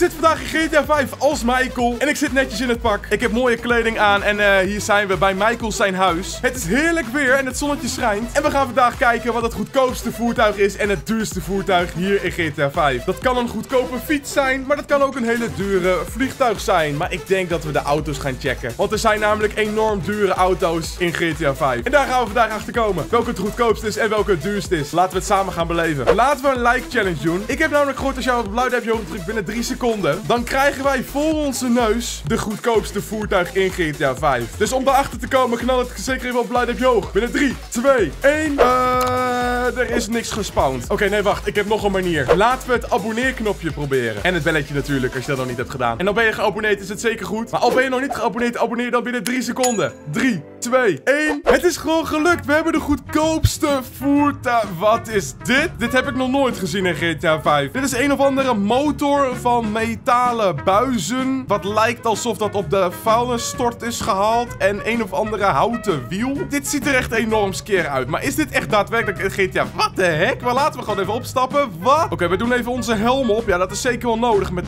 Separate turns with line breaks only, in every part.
zit vandaag in GTA 5 als Michael. En ik zit netjes in het pak. Ik heb mooie kleding aan. En hier zijn we bij Michael zijn huis. Het is heerlijk weer en het zonnetje schijnt. En we gaan vandaag kijken wat het goedkoopste voertuig is en het duurste voertuig hier in GTA 5. Dat kan een goedkope fiets zijn, maar dat kan ook een hele dure vliegtuig zijn. Maar ik denk dat we de auto's gaan checken. Want er zijn namelijk enorm dure auto's in GTA 5. En daar gaan we vandaag achter komen. Welke het goedkoopste is en welke het duurste is. Laten we het samen gaan beleven. Laten we een like challenge doen. Ik heb namelijk gehoord als jij op het blauw duimpje hoog drukt binnen 3 seconden. Dan krijgen wij voor onze neus de goedkoopste voertuig in GTA 5. Dus om daarachter te komen, knal het zeker even op het blauw duimpje hoog. Binnen 3, 2, 1. Er is niks gespawned. Oké, nee, wacht. Ik heb nog een manier. Laten we het abonneerknopje proberen. En het belletje natuurlijk, als je dat nog niet hebt gedaan. En dan ben je geabonneerd, is het zeker goed. Maar al ben je nog niet geabonneerd, abonneer dan binnen 3 seconden. 3, 2, 1. Het is gewoon gelukt. We hebben de goedkoopste voertuig. Wat is dit? Dit heb ik nog nooit gezien in GTA 5. Dit is een of andere motor van metalen buizen. Wat lijkt alsof dat op de vuilnisstort is gehaald. En een of andere houten wiel. Dit ziet er echt enorm skeer uit. Maar is dit echt daadwerkelijk in GTA? Wat de heck? Maar laten we gewoon even opstappen. Wat? Oké, we doen even onze helm op. Ja, dat is zeker wel nodig met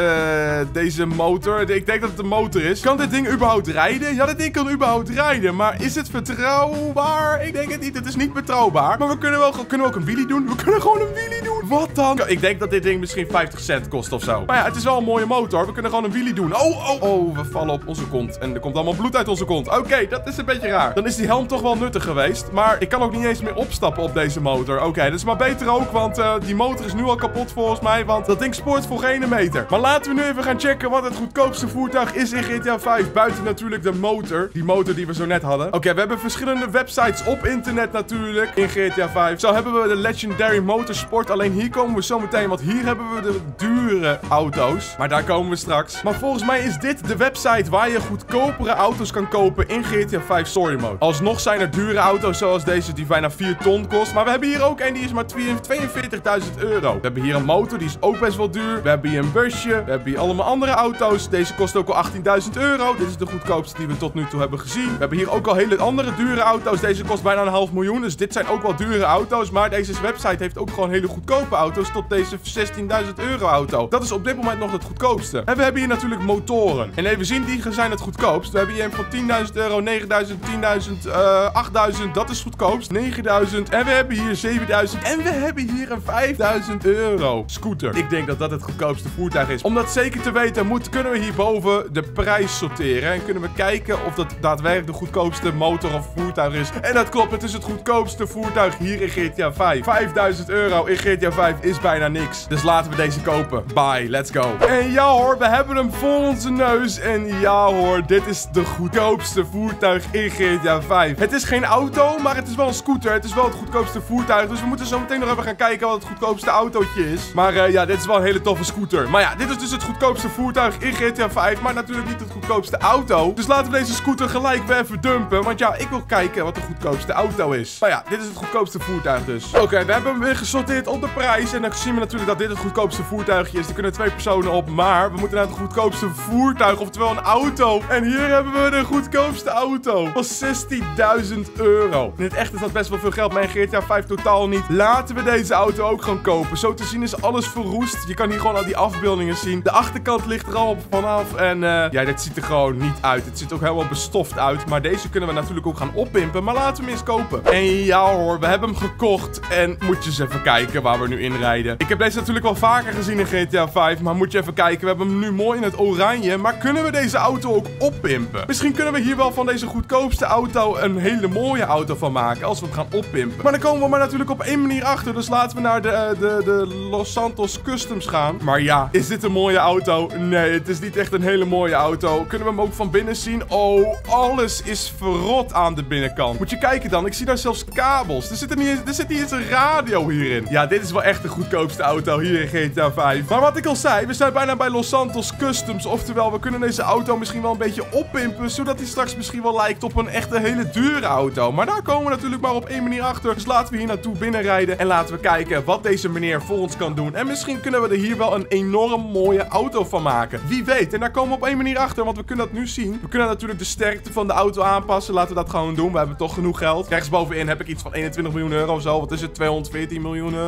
deze motor. Ik denk dat het een motor is. Kan dit ding überhaupt rijden? Ja, dit ding kan überhaupt rijden. Maar is het vertrouwbaar? Ik denk het niet. Het is niet betrouwbaar. Maar we kunnen we ook een wheelie doen? We kunnen gewoon een wheelie doen. Wat dan? Ik denk dat dit ding misschien 50 cent kost of zo. Maar ja, het is wel een mooie motor. We kunnen gewoon een wheelie doen. Oh, we vallen op onze kont. En er komt allemaal bloed uit onze kont. Oké, dat is een beetje raar. Dan is die helm toch wel nuttig geweest. Maar ik kan ook niet eens meer opstappen op deze motor. Oké, dat is maar beter ook. Want die motor is nu al kapot volgens mij. Want dat ding spoort voor geen meter. Maar laten we nu even gaan checken wat het goedkoopste voertuig is in GTA 5. Buiten natuurlijk de motor. Die motor die we zo net hadden. Oké, we hebben verschillende websites op internet natuurlijk in GTA 5. Zo hebben we de Legendary Motorsport. Alleen hier komen we zo meteen. Want hier hebben we de dure auto's. Maar daar komen we straks. Maar volgens mij is dit de website waar je goedkopere auto's kan kopen in GTA 5 Story Mode. Alsnog zijn er dure auto's zoals deze die bijna 4 ton kost. Maar we hebben hier ook een die is maar 42.000 euro. We hebben hier een motor, die is ook best wel duur. We hebben hier een busje. We hebben hier allemaal andere auto's. Deze kost ook al 18.000 euro. Dit is de goedkoopste die we tot nu toe hebben gezien. We hebben hier ook al hele andere dure auto's. Deze kost bijna een $500.000. Dus dit zijn ook wel dure auto's. Maar deze website heeft ook gewoon hele goedkope auto's. Tot deze 16.000 euro auto. Dat is op dit moment nog het goedkoopste. En we hebben hier natuurlijk motoren. En even zien, die zijn het goedkoopst. We hebben hier een van 10.000 euro, 9.000, 10.000, 8.000. Dat is goedkoopst. 9.000. En we hebben hier 7.000. En we hebben hier een 5.000 euro scooter. Ik denk dat dat het goedkoopste voertuig is. Om dat zeker te weten, kunnen we hierboven de prijs sorteren. En kunnen we kijken of dat daadwerkelijk de goedkoopste motor of voertuig is. En dat klopt, het is het goedkoopste voertuig hier in GTA 5. 5.000 euro in GTA 5 is bijna niks. Dus laten we deze kopen. Bye, let's go. En ja hoor, we hebben hem voor onze neus. En ja hoor, dit is de goedkoopste voertuig in GTA 5. Het is geen auto, maar het is wel een scooter. Het is wel het goedkoopste voertuig. Dus we moeten zo meteen nog even gaan kijken wat het goedkoopste autootje is. Maar ja, dit is wel een hele toffe scooter. Maar ja, dit is dus het goedkoopste voertuig in GTA 5. Maar natuurlijk niet het goedkoopste auto. Dus laten we deze scooter gelijk weer even dumpen. Want ja, ik wil kijken wat de goedkoopste auto is. Maar ja, dit is het goedkoopste voertuig dus. Oké, we hebben hem weer gesorteerd op de prijs. En dan zien we natuurlijk dat dit het goedkoopste voertuigje is. Er kunnen 2 personen op. Maar we moeten naar het goedkoopste voertuig. Oftewel een auto. En hier hebben we de goedkoopste auto. Van 16.000 euro. In het echt is dat best wel veel geld. Maar in GTA 5 totaal niet. Laten we deze auto ook gaan kopen. Zo te zien is alles verroest. Je kan hier gewoon al die afbeeldingen zien. De achterkant ligt er al vanaf. En ja, dit ziet er gewoon niet uit. Het ziet ook helemaal bestoft uit. Maar deze kunnen we natuurlijk ook gaan oppimpen. Maar laten we hem eens kopen. En ja hoor, we hebben hem gekocht. En moet je eens even kijken waar we nu in rijden. Ik heb deze natuurlijk wel vaker gezien in GTA 5. Maar moet je even kijken. We hebben hem nu mooi in het oranje. Maar kunnen we deze auto ook oppimpen? Misschien kunnen we hier wel van deze goedkoopste auto een hele mooie auto van maken. Als we hem gaan oppimpen. Maar dan komen we maar natuurlijk op 1 manier achter. Dus laten we naar de Los Santos Customs gaan. Maar ja, is dit een mooie auto? Nee, het is niet echt een hele mooie auto. Kunnen we hem ook van binnen zien? Oh, alles is verrot aan de binnenkant. Moet je kijken dan. Ik zie daar zelfs kabels. Er zit niet eens een radio hierin. Ja, dit is wel echt de goedkoopste auto hier in GTA 5. Maar wat ik al zei, we zijn bijna bij Los Santos Customs. Oftewel, we kunnen deze auto misschien wel een beetje oppimpen. Zodat hij straks misschien wel lijkt op een echte hele dure auto. Maar daar komen we natuurlijk maar op 1 manier achter. Dus laten we hier naartoe binnenrijden. En laten we kijken wat deze meneer voor ons kan doen. En misschien kunnen we er hier wel een enorm mooie auto van maken. Wie weet. En daar komen we op 1 manier achter. Want we kunnen dat nu zien. We kunnen natuurlijk de sterkte van de auto aanpassen. Laten we dat gewoon doen. We hebben toch genoeg geld. Rechtsbovenin heb ik iets van 21 miljoen euro of zo. Wat is het? 214 miljoen euro. We hebben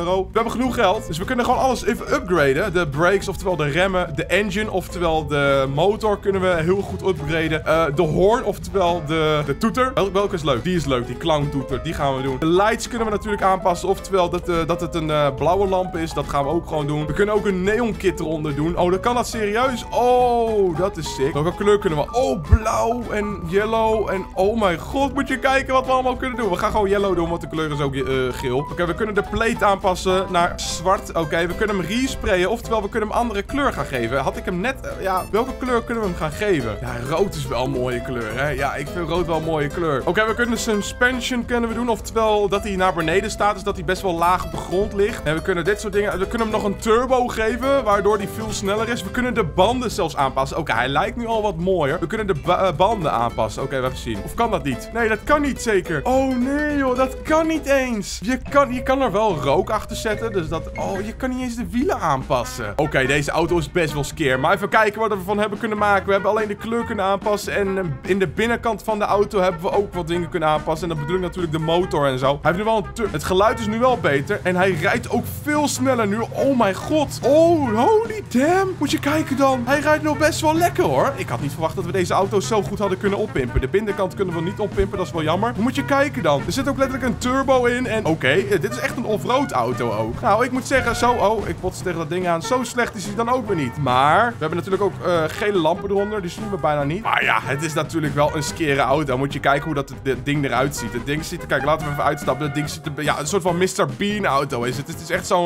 hebben genoeg geld. Dus we kunnen gewoon alles even upgraden. De brakes, oftewel de remmen. De engine, oftewel de motor kunnen we heel goed upgraden. De hoorn, oftewel de toeter. Welke is leuk? Die is leuk, die clown-toeter. Die gaan we doen. De lights kunnen we natuurlijk aanpassen. Oftewel dat het een blauwe lamp is. Dat gaan we ook gewoon doen. We kunnen ook een neon kit eronder doen. Oh, dan kan dat serieus. Oh, dat is sick. Welke kleur kunnen we? Oh, blauw en yellow. En oh mijn god, moet je kijken wat we allemaal kunnen doen. We gaan gewoon yellow doen, want de kleur is ook geel. Oké, we kunnen de plate aanpassen naar zwart. Oké, we kunnen hem resprayen. Oftewel, we kunnen hem andere kleur gaan geven. Had ik hem net... ja, welke kleur kunnen we hem gaan geven? Ja, rood is wel een mooie kleur, hè. Ja, ik vind rood wel een mooie kleur. Oké, we kunnen de suspension kunnen we doen. Oftewel, dat hij naar beneden staat. Dus dat hij best wel laag op de grond ligt. En we kunnen dit soort dingen... We kunnen hem nog een turbo geven, waardoor hij veel sneller is. We kunnen de banden zelfs aanpassen. Oké, hij lijkt nu al wat mooier. We kunnen de banden aanpassen. Oké, we hebben zien. Of kan dat niet? Nee, dat kan niet zeker. Oh nee, joh. Dat kan niet eens. Je kan er wel rook achter zetten. Dus dat... Oh, je kan niet eens de wielen aanpassen. Oké, deze auto is best wel scare. Maar even kijken wat we ervan hebben kunnen maken. We hebben alleen de kleur kunnen aanpassen. En in de binnenkant van de auto hebben we ook wat dingen kunnen aanpassen. En dat bedoel ik natuurlijk de motor en zo. Hij heeft nu wel het geluid is nu wel beter. En hij rijdt ook veel sneller nu. Oh mijn god. Oh, holy damn. Moet je kijken dan. Hij rijdt nog best wel lekker hoor. Ik had niet verwacht dat we deze auto zo goed hadden kunnen oppimpen. De binnenkant kunnen we niet oppimpen. Dat is wel jammer. Maar moet je kijken dan. Er zit ook letterlijk een turbo in. En oké, dit is echt een off-road auto ook. Nou, ik moet zeggen, zo... Oh, ik bots tegen dat ding aan. Zo slecht is hij dan ook weer niet. Maar we hebben natuurlijk ook gele lampen eronder. Die zien we bijna niet. Maar ja, het is natuurlijk wel een scare auto. Moet je kijken hoe dat ding eruit ziet. Het ding ziet... Kijk, laten we even uitstappen. Het ding ziet er... Ja, een soort van Mr. Bean auto is het. Het is echt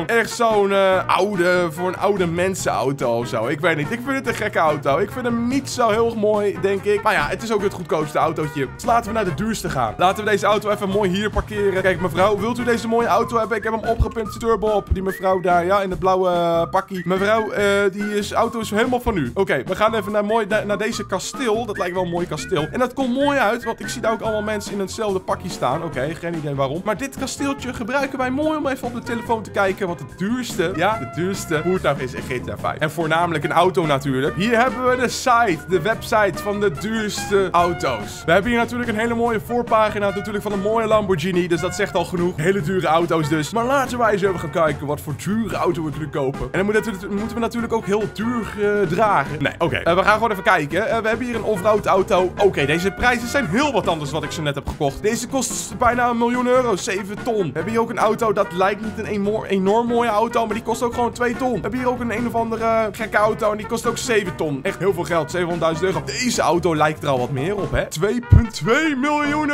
zo'n oude... Voor een oude mensenauto of zo. Ik weet niet. Ik vind het een gekke auto. Ik vind hem niet zo heel mooi, denk ik. Maar ja, het is ook het goedkoopste autootje. Dus laten we naar de duurste gaan. Laten we deze auto even mooi hier parkeren. Kijk, mevrouw, wilt u deze mooie auto hebben? Ik heb hem opgepimpt. Turbo op. Die mevrouw daar, ja, in het blauwe pakkie. Mevrouw, auto is helemaal van u. Oké, we gaan even naar deze kasteel. Dat lijkt wel een mooi kasteel. En dat komt mooi uit, want ik zie daar ook allemaal mensen in hetzelfde pakje staan. Oké, geen idee waarom. Maar dit kasteeltje gebruiken wij mooi om even op de telefoon te kijken. Want het duurste, ja, het duurste voertuig is in GTA 5. En voornamelijk een auto natuurlijk. Hier hebben we de site, de website van de duurste auto's. We hebben hier natuurlijk een hele mooie voorpagina natuurlijk van een mooie Lamborghini. Dus dat zegt al genoeg. Hele dure auto's dus. Maar laten wij eens even gaan kijken wat voor dure auto we kunnen kopen. En dan moeten we natuurlijk ook heel duur dragen. Nee, oké. We gaan gewoon even kijken. We hebben hier een off-road auto. Oké, deze prijzen zijn heel wat anders wat ik zo net heb gekocht. Deze kost bijna €1 miljoen. 7 ton. We hebben hier ook een auto. Dat lijkt niet een enorm mooie auto. Maar die kost ook gewoon 2 ton. We hebben hier ook een of andere gekke auto. En die kost ook 7 ton. Echt heel veel geld. €700.000. Deze auto lijkt er al wat meer op, hè? €2,2 miljoen.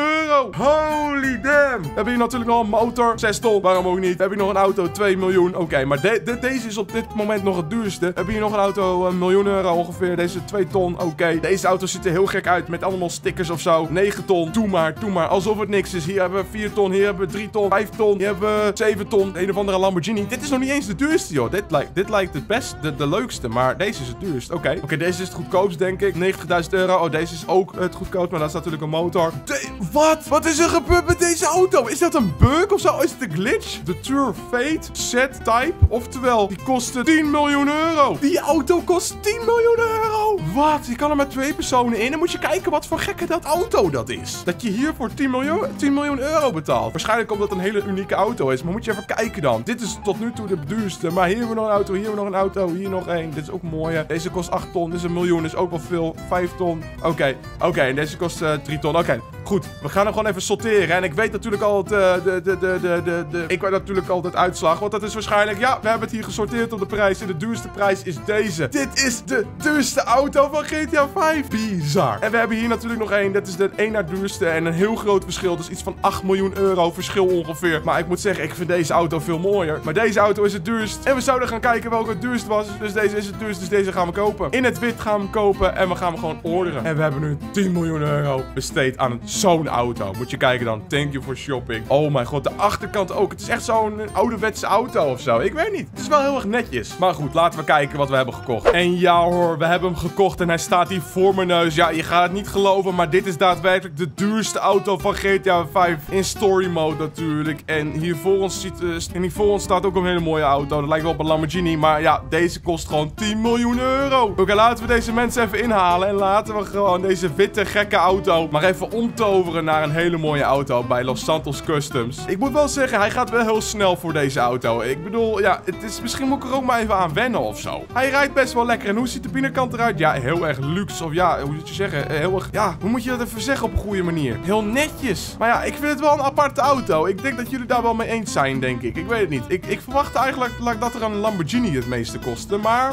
Holy damn. We hebben hier natuurlijk nog een motor. 6 ton. Waarom ook niet? We hebben hier nog een auto. 2 miljoen. Oké, maar deze is op dit moment nog het duurste. We hebben hier nog een auto. €1 miljoen ongeveer. Deze 2 ton. Oké. Deze auto ziet er heel gek uit. Met allemaal stickers of zo. 9 ton. Doe maar. Alsof het niks is. Hier hebben we 4 ton. Hier hebben we 3 ton. 5 ton. Hier hebben we 7 ton. Een of andere Lamborghini. Dit is nog niet eens de duurste, joh. Dit lijkt het best. De leukste. Maar deze is het duurst. Oké, deze is het goedkoopst, denk ik. €90.000. Oh, deze is ook het goedkoopst. Maar dat is natuurlijk een motor. Wat? Wat is er gebeurd met deze auto? Is dat een bug of zo? Is het een glitch? De Tour Fate Z-Type. Oftewel, die kostte €10 miljoen. Die auto kost €10 miljoen. Wat? Je kan er maar 2 personen in. En moet je kijken wat voor gekke dat auto dat is. Dat je hier voor €10 miljoen betaalt. Waarschijnlijk omdat het een hele unieke auto is. Maar moet je even kijken dan. Dit is tot nu toe de duurste. Maar hier hebben we nog een auto. Hier hebben we nog een auto. Hier nog één. Dit is ook mooi. Deze kost 8 ton. Dit is €1 miljoen. Is ook wel veel. 5 ton. Oké. En deze kost 3 ton. Oké. Goed. We gaan hem gewoon even sorteren. En ik weet natuurlijk altijd ik weet natuurlijk altijd uitslag. Want dat is waarschijnlijk... Ja, we hebben het hier gesorteerd op de prijs. En de duurste prijs is deze. Dit is de duurste auto van GTA 5. Bizar. En we hebben hier natuurlijk nog één. Dat is de één na duurste. En een heel groot verschil. Dus iets van €8 miljoen verschil ongeveer. Maar ik moet zeggen, ik vind deze auto veel mooier. Maar deze auto is het duurst. En we zouden gaan kijken welke het duurst was. Dus deze is het duurst. Dus deze gaan we kopen. In het wit gaan we hem kopen. En we gaan hem gewoon orderen. En we hebben nu €10 miljoen besteed aan zo'n auto. Moet je kijken dan. Thank you for shopping. Oh mijn god, de achterkant ook. Het is echt zo'n ouderwetse auto of zo. Ik weet niet. Het is wel heel erg netjes. Maar goed, laten we kijken wat we hebben gekocht. En ja hoor, we hebben hem gekocht en hij staat hier voor mijn neus. Ja, je gaat het niet geloven, maar dit is daadwerkelijk de duurste auto van GTA 5. In story mode natuurlijk. En hier voor ons staat ook een hele mooie auto. Dat lijkt wel op een Lamborghini, maar ja, deze kost gewoon €10 miljoen. Oké, laten we deze mensen even inhalen. En laten we gewoon deze witte gekke auto maar even omtoveren naar een hele mooie auto bij Los Santos Customs. Ik moet wel zeggen, hij gaat wel heel snel snel voor deze auto. Ik bedoel, ja, misschien moet ik er ook maar even aan wennen of zo. Hij rijdt best wel lekker. En hoe ziet de binnenkant eruit? Ja, heel erg luxe. Of ja, hoe moet je zeggen? Heel erg, ja, hoe moet je dat even zeggen op een goede manier? Heel netjes. Maar ja, ik vind het wel een aparte auto. Ik denk dat jullie daar wel mee eens zijn, denk ik. Ik weet het niet. Ik verwachtte eigenlijk dat er een Lamborghini het meeste kostte. Maar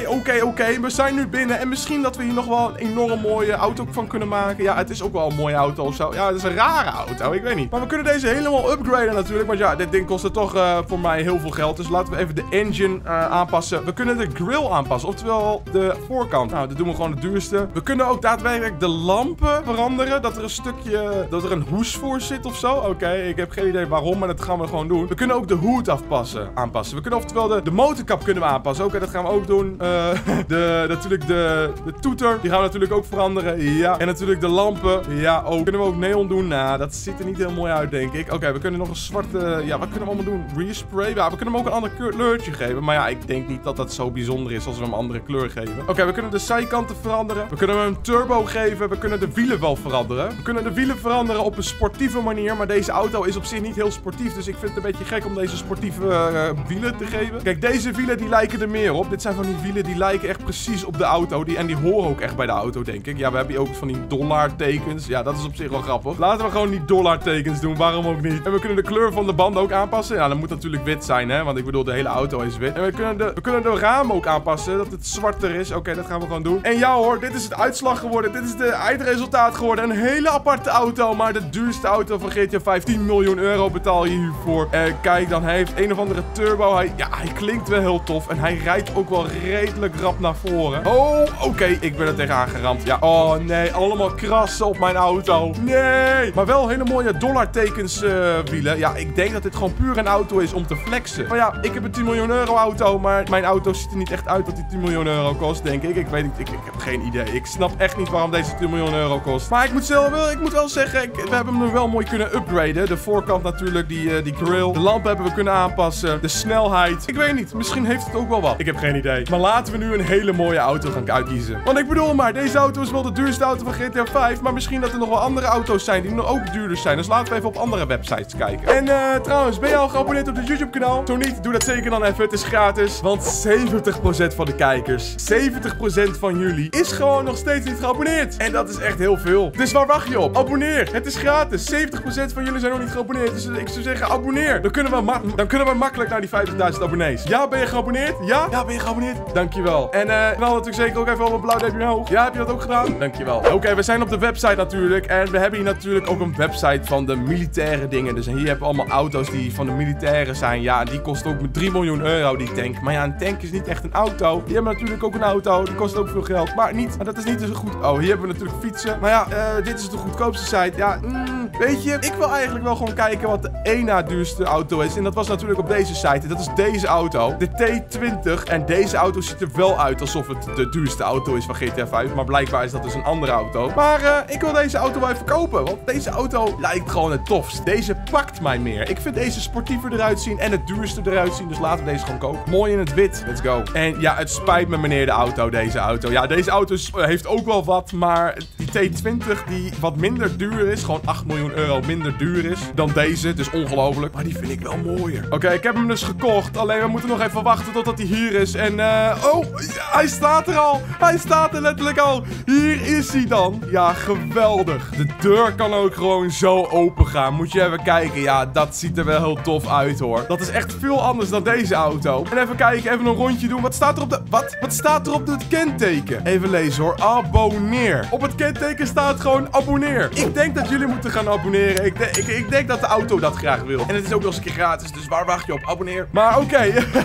oké. We zijn nu binnen. En misschien dat we hier nog wel een enorm mooie auto van kunnen maken. Ja, het is ook wel een mooie auto of zo. Ja, het is een rare auto. Ik weet niet. Maar we kunnen deze helemaal upgraden natuurlijk. Want ja, dit ding kostte toch voor mij heel veel geld. Dus laten we even de engine aanpassen. We kunnen de grill aanpassen. Oftewel de voorkant. Nou, dat doen we gewoon het duurste. We kunnen ook daadwerkelijk de lampen veranderen. Dat er een stukje, dat er een hoes voor zit of zo. Oké, ik heb geen idee waarom, maar dat gaan we gewoon doen. We kunnen ook de hoed aanpassen. We kunnen oftewel de motorkap kunnen we aanpassen. Oké, dat gaan we ook doen. Natuurlijk de toeter. Die gaan we natuurlijk ook veranderen. Ja. En natuurlijk de lampen. Ja, ook. Kunnen we ook neon doen? Nou, dat ziet er niet heel mooi uit, denk ik. Oké, we kunnen nog een zwarte... Ja, wat kunnen we allemaal doen? Respray? Ja, we kunnen hem ook een ander kleurtje geven. Maar ja, ik denk niet dat dat zo bijzonder is als we hem een andere kleur geven. Oké, we kunnen de zijkanten veranderen. We kunnen hem een turbo geven. We kunnen de wielen wel veranderen. We kunnen de wielen veranderen op een sportieve manier. Maar deze auto is op zich niet heel sportief. Dus ik vind het een beetje gek om deze sportieve wielen te geven. Kijk, deze wielen die lijken er meer op. Dit zijn van die wielen die lijken echt precies op de auto. En die horen ook echt bij de auto, denk ik. Ja, we hebben hier ook van die dollartekens. Ja, dat is op zich wel grappig. Laten we gewoon die dollartekens doen. Waarom ook niet? En we kunnen de kleur van de banden ook aanpassen. Ja, dat moet natuurlijk wit zijn, hè. Want ik bedoel, de hele auto is wit. En we kunnen de ramen ook aanpassen. Dat het zwarter is. Oké, dat gaan we gewoon doen. En ja hoor, dit is het uitslag geworden. Dit is het eindresultaat geworden. Een hele aparte auto. Maar de duurste auto van GTA 5. 10 miljoen euro betaal je hiervoor. Kijk dan, hij heeft een of andere turbo. Hij klinkt wel heel tof. En hij rijdt ook wel redelijk rap naar voren. Oh, oké. Ik ben er tegenaan geramd. Ja, oh nee. Allemaal krassen op mijn auto. Nee. Maar wel hele mooie dollartekens wielen. Ja, ik denk dat dit gewoon puur een auto is om te flexen. Maar ja, ik heb een 10 miljoen euro auto. Maar mijn auto ziet er niet echt uit dat die 10 miljoen euro kost, denk ik. Ik weet niet. Ik heb geen idee. Ik snap echt niet waarom deze 10 miljoen euro kost. Maar ik moet wel zeggen, we hebben hem wel mooi kunnen upgraden. De voorkant natuurlijk, die grill. De lampen hebben we kunnen aanpassen. De snelheid. Ik weet niet. Misschien heeft het ook wel wat. Ik heb geen idee. Maar laten we nu een hele mooie auto gaan uitkiezen. Want ik bedoel maar, deze auto is wel de duurste auto van GTA 5. Maar misschien dat er nog wel andere auto's zijn die nog ook duurder zijn. Dus laten we even op andere websites kijken. En trouwens, ben je al geabonneerd op dit YouTube kanaal? Zo niet, doe dat zeker dan even. Het is gratis. Want 70% van de kijkers, 70% van jullie is gewoon nog steeds niet geabonneerd. En dat is echt heel veel. Dus waar wacht je op? Abonneer. Het is gratis. 70% van jullie zijn nog niet geabonneerd. Dus ik zou zeggen, abonneer. Dan kunnen we makkelijk naar die 50.000 abonnees. Ja, ben je geabonneerd? Ja? Ja, ben je geabonneerd? Dankjewel. En knal natuurlijk zeker ook even op een blauw duimpje omhoog. Ja, heb je dat ook gedaan? Dankjewel. Oké, we zijn op de website natuurlijk. En we hebben hier natuurlijk ook een website van de militaire dingen. Dus hier hebben we allemaal auto's die van de militairen zijn. Ja, die kost ook met 3 miljoen euro, die tank. Maar ja, een tank is niet echt een auto. Die hebben natuurlijk ook een auto. Die kost ook veel geld. Maar dat is niet zo goed. Oh, hier hebben we natuurlijk fietsen. Maar ja, dit is de goedkoopste site. Ja, weet je, ik wil eigenlijk wel gewoon kijken wat de één na duurste auto is. En dat was natuurlijk op deze site. Dat is deze auto. De T20. En deze auto ziet er wel uit alsof het de duurste auto is van GTA 5. Maar blijkbaar is dat dus een andere auto. Maar ik wil deze auto wel even kopen. Want deze auto lijkt gewoon het tofst. Deze pakt mij meer. Ik vind deze sportiever eruit zien en het duurste eruit zien. Dus laten we deze gewoon kopen. Mooi in het wit. Let's go. En ja, het spijt me meneer de auto, deze auto. Ja, deze auto heeft ook wel wat. Maar die T20 die wat minder duur is. Gewoon 8 miljoen euro minder duur is dan deze. Dus ongelooflijk. Maar die vind ik wel mooier. Oké, ik heb hem dus gekocht. Alleen we moeten nog even wachten totdat hij hier is. En oh, hij staat er al. Hij staat er letterlijk al. Hier is hij dan. Ja, geweldig. De deur kan ook gewoon zo open gaan. Moet je even kijken. Ja, dat ziet er wel heel tof uit hoor. Dat is echt veel anders dan deze auto. En even kijken, even een rondje doen. Wat staat er op de... Wat staat er op het kenteken? Even lezen hoor. Abonneer. Op het kenteken staat gewoon abonneer. Ik denk dat jullie moeten gaan abonneren. Ik denk dat de auto dat graag wil. En het is ook nog eens een keer gratis. Dus waar wacht je op? Abonneer. Maar oké.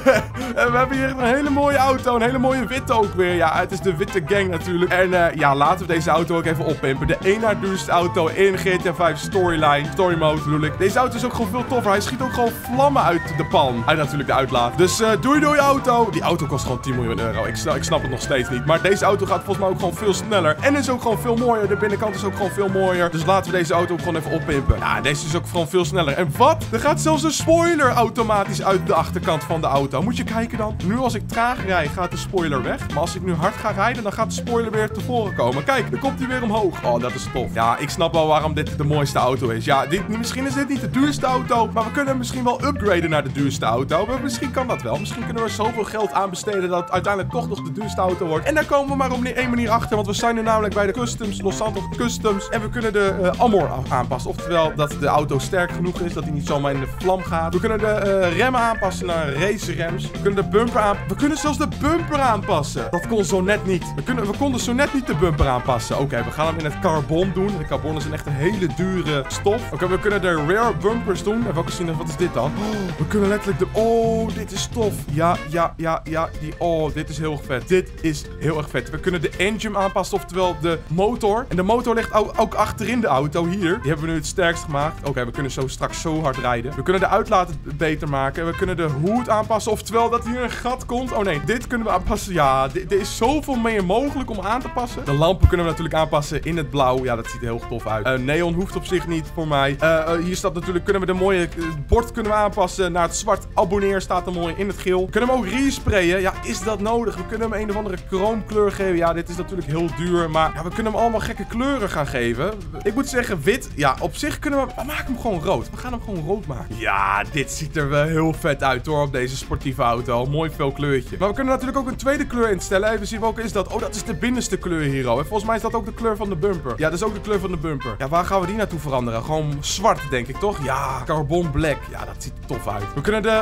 We hebben hier een hele mooie auto. Een hele mooie witte ook weer. Ja, het is de witte gang natuurlijk. En ja, laten we deze auto ook even oppimpen. De één na duurste auto in GTA 5 storyline. Story mode bedoel ik. Deze auto is ook gewoon veel toffer. Hij schiet ook gewoon vlammen uit de pan. Uit natuurlijk de uitlaat. Dus doei auto. Die auto kost gewoon 10 miljoen euro. Ik snap het nog steeds niet. Maar deze auto gaat volgens mij ook gewoon veel sneller. En is ook gewoon veel mooier. De binnenkant is ook gewoon veel mooier. Dus laten we deze auto ook gewoon even oppimpen. Ja, deze is ook gewoon veel sneller. En wat? Er gaat zelfs een spoiler automatisch uit de achterkant van de auto. Moet je kijken dan. Nu als ik traag rijd, gaat de spoiler weg. Maar als ik nu hard ga rijden, dan gaat de spoiler weer tevoren komen. Kijk, dan komt hij weer omhoog. Oh, dat is tof. Ja, ik snap wel waarom dit de mooiste auto is. Ja, misschien is dit niet de duurste auto, maar we kunnen hem misschien wel upgraden naar de duurste auto. Maar misschien kan dat wel. Misschien kunnen we zoveel geld aanbesteden dat het uiteindelijk toch nog de duurste auto wordt. En daar komen we maar op één manier achter, want we zijn nu namelijk bij de Customs, Los Santos Customs. En we kunnen de Amor aanpassen. Oftewel, dat de auto sterk genoeg is, dat hij niet zomaar in de vlam gaat. We kunnen de remmen aanpassen naar racerems. We kunnen de bumper aanpassen. We kunnen zelfs de bumper aanpassen. Dat kon zo net niet. We konden zo net niet de bumper aanpassen. Oké, we gaan hem in het carbon doen. De carbon is echt een hele dure stof. Oké, we kunnen de rear bumpers doen. Even ook zien, wat is dit dan? Oh, we kunnen letterlijk de... Oh, dit is tof. Ja. Oh, dit is heel erg vet. Dit is heel erg vet. We kunnen de engine aanpassen, oftewel de motor. En de motor ligt ook achterin de auto, hier. Die hebben we nu het sterkst gemaakt. Oké, we kunnen zo straks zo hard rijden. We kunnen de uitlaat beter maken. We kunnen de hoed aanpassen, oftewel dat hier een gat komt. Oh nee, dit kunnen we aanpassen. Ja, er is zoveel meer mogelijk om aan te passen. De lampen kunnen we natuurlijk aanpassen in het blauw. Ja, dat ziet er heel tof uit. Neon hoeft op zich niet voor mij. Hier staat natuurlijk, kunnen we de mooie bord kunnen we aanpassen naar het zwart. Abonneer staat er mooi in het geel. We kunnen hem ook resprayen. Ja, is dat nodig? We kunnen hem een of andere chroomkleur geven. Ja, dit is natuurlijk heel duur, maar ja, we kunnen hem allemaal gekke kleuren gaan geven. Ik moet zeggen, wit. Ja, op zich kunnen we maken hem gewoon rood. We gaan hem gewoon rood maken. Ja, dit ziet er wel heel vet uit hoor, op deze sportieve auto. Mooi fel kleurtje. Maar we kunnen natuurlijk ook een tweede kleur instellen. Even zien welke is dat. Oh, dat is de binnenste kleur hier al. En volgens mij is dat ook de kleur van de bumper. Ja, dat is ook de kleur van de bumper. Ja, waar gaan we die naartoe veranderen? Gewoon zwart, denk ik, toch? Ja, carbon black. Ja, dat ziet er tof uit. We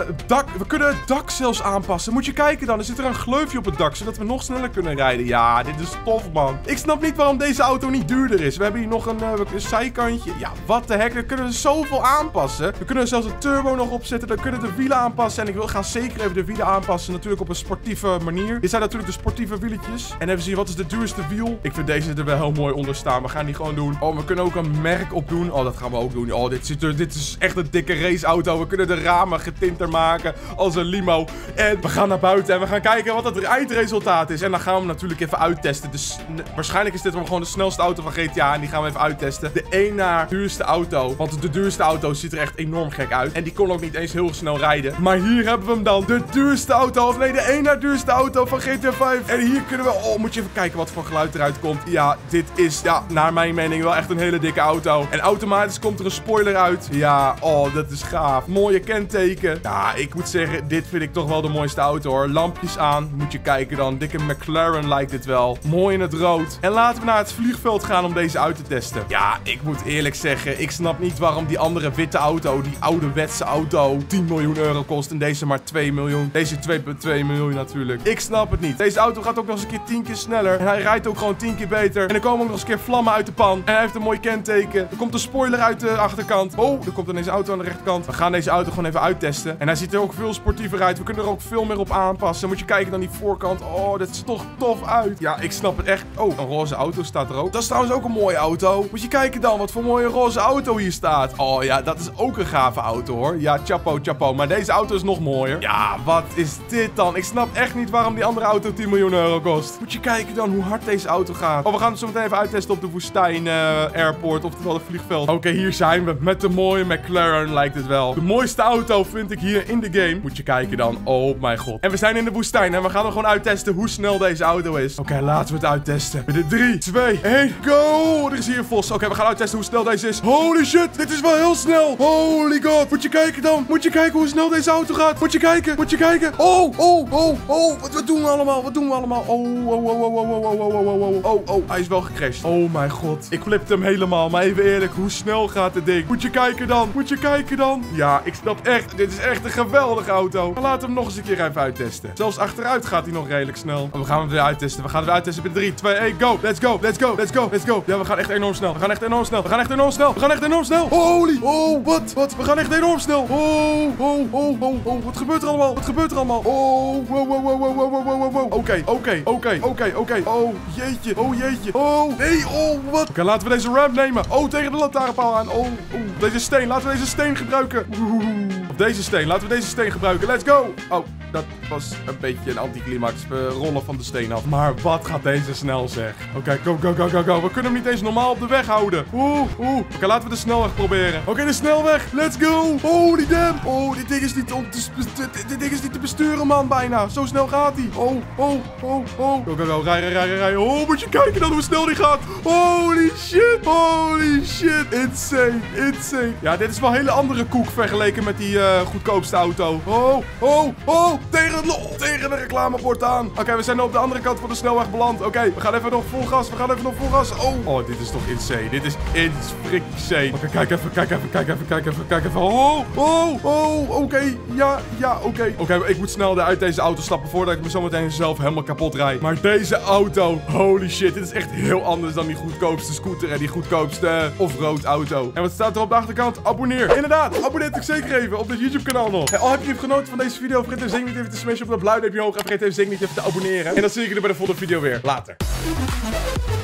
kunnen het dak zelfs aanpassen. Moet je kijken dan. Er zit er een gleufje op het dak, zodat we nog sneller kunnen rijden. Ja, dit is tof, man. Ik snap niet waarom deze auto niet duurder is. We hebben hier nog een zijkantje. Ja, wat de heck. We kunnen zoveel aanpassen. We kunnen zelfs de turbo nog opzetten. Dan kunnen de wielen aanpassen. En ik ga zeker even de wielen aanpassen. Natuurlijk op een sportieve manier. Dit zijn natuurlijk de sportieve wieltjes. En even zien, wat is de duurste wiel? Ik vind deze er wel heel mooi onder staan. We gaan die gewoon doen. Oh, we kunnen ook een merk op doen. Oh, dat gaan we ook doen. Oh, dit is echt een dikke raceauto. We kunnen de ramen getinter maken als een limo. En we gaan naar buiten en we gaan kijken wat het eindresultaat is. En dan gaan we hem natuurlijk even uittesten. Dus waarschijnlijk is dit gewoon de snelste auto van GTA. En die gaan we even uittesten. De één na duurste auto. Want de duurste auto ziet er echt enorm gek uit. En die kon ook niet eens heel snel rijden. Maar hier hebben we hem dan. De duurste auto. Of nee, de één na duurste auto van GTA 5. En hier kunnen we... Oh, moet je even kijken wat voor geluid eruit komt. Ja, dit is, ja, naar mijn mening wel echt een hele dikke auto. En automatisch komt er een spoiler uit. Ja, oh, dat is gaaf. Mooie kenteken. Ja, ik moet zeggen, dit vind ik toch wel de mooiste auto, hoor. Lampjes aan. Moet je kijken dan. Dikke McLaren lijkt dit wel. Mooi in het rood. En laten we naar het vliegveld gaan om deze uit te testen. Ja, ik moet eerlijk zeggen, ik snap niet waarom die andere witte auto, die ouderwetse auto, 10 miljoen euro kost en deze maar 2 miljoen. Deze 2,2 miljoen natuurlijk. Ik snap het niet. Deze auto gaat ook nog eens een keer 10 keer sneller. En hij rijdt ook gewoon 10 keer beter. En er komen ook nog eens een keer vlammen uit de pan. En hij heeft een mooi kenteken. Er komt een spoiler uit de achterkant. Oh, er komt ineens een auto aan de rechterkant. We gaan deze auto gewoon even uittesten. En hij ziet er ook veel sportiever uit. We kunnen er ook veel meer op aanpassen. Moet je kijken naar die voorkant. Oh, dat ziet toch tof uit. Ja, ik snap het echt. Oh, een roze auto staat er ook. Dat is trouwens ook een mooie auto. Moet je kijken dan wat voor mooie roze auto hier staat. Oh ja, dat is ook een gave auto, hoor. Ja, chapeau. Maar deze auto is nog mooier. Ja, wat is dit dan? Ik snap echt niet waarom die andere auto 10 miljoen euro kost. Moet je kijken dan hoe hard deze auto gaat. Oh, we gaan het zo meteen even uittesten op de Woestijn Airport. Oftewel het vliegveld. Oké, hier zijn we. Met de mooie McLaren lijkt het wel. De mooiste auto vind ik hier in de game. Moet je kijken dan. Oh mijn god. En we zijn in de woestijn en we gaan er gewoon uittesten hoe snel deze auto is. Oké, laten we het uittesten. Met de 3, 2, 1, go! Er is hier een vos. Oké, we gaan uittesten hoe snel deze is. Holy shit, dit is wel heel snel. Holy god. Moet je kijken dan. Moet je kijken hoe snel deze auto gaat. Moet je kijken. Oh. Wat doen we allemaal? Oh. Hij is wel gecrashed. Oh mijn god. Ik flipte hem helemaal. Maar even eerlijk, hoe snel gaat dit ding? Moet je kijken dan. Ja, ik snap echt. Dit is echt een geweldige auto. Maar laten we hem nog eens een keer even uittesten. Zelfs achteruit gaat hij nog redelijk snel. Oh, we gaan hem weer uittesten. We gaan hem weer uittesten met 3, 2, 1, go. Let's go. Ja, we gaan echt enorm snel. Holy. Oh, wat? We gaan echt enorm snel. Oh. Wat gebeurt er allemaal? Oh, wow. Oké. Oh, jeetje. Oh, nee, wat? Oké, laten we deze ramp nemen. Oh, tegen de lantaarnpaal aan. Oh, deze steen. Laten we deze steen gebruiken. Of deze steen. Laten we deze steen gebruiken. Let's go. Oh. dat was een beetje een anticlimax. We rollen van de steen af. Maar wat gaat deze snel, zeg. Oké, go. We kunnen hem niet eens normaal op de weg houden. Oké, laten we de snelweg proberen. Oké, de snelweg. Let's go. Holy damn. Oh, dit ding is niet te besturen, man, bijna. Zo snel gaat hij. Go. Go. Rij. Oh, moet je kijken dan hoe snel die gaat. Holy shit. Insane. Ja, dit is wel een hele andere koek vergeleken met die goedkoopste auto. Tegen de reclamebord aan. Oké, we zijn op de andere kant van de snelweg beland. Oké, we gaan even nog vol gas. Oh, dit is toch insane. Dit is insane. Oké, kijk even. Oké. Ja, oké. Oké, ik moet snel uit deze auto stappen voordat ik me zometeen zelf helemaal kapot rijd. Maar deze auto, holy shit. Dit is echt heel anders dan die goedkoopste scooter en die goedkoopste off-road auto. En wat staat er op de achterkant? Abonneer. Inderdaad, abonneer ik zeker even op dit YouTube kanaal nog. En heb je even genoten van deze video? Vergeet even niet even te smashen op dat blauw duimpje omhoog. En vergeet even niet even te abonneren. En dan zie ik jullie bij de volgende video weer. Later.